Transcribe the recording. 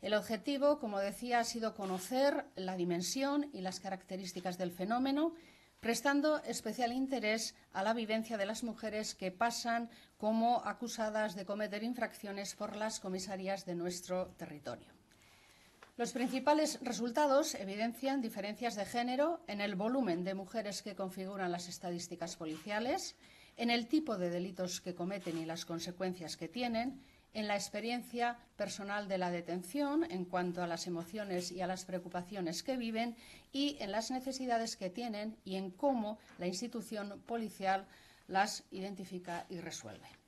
El objetivo, como decía, ha sido conocer la dimensión y las características del fenómeno, prestando especial interés a la vivencia de las mujeres que pasan como acusadas de cometer infracciones por las comisarías de nuestro territorio. Los principales resultados evidencian diferencias de género en el volumen de mujeres que configuran las estadísticas policiales, en el tipo de delitos que cometen y las consecuencias que tienen, en la experiencia personal de la detención en cuanto a las emociones y a las preocupaciones que viven y en las necesidades que tienen y en cómo la institución policial las identifica y resuelve.